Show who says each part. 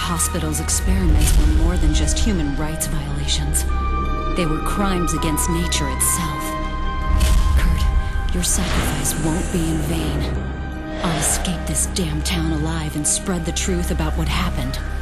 Speaker 1: hospital's experiments were more than just human rights violations. They were crimes against nature itself. Kurt, your sacrifice won't be in vain. I'll escape this damn town alive and spread the truth about what happened.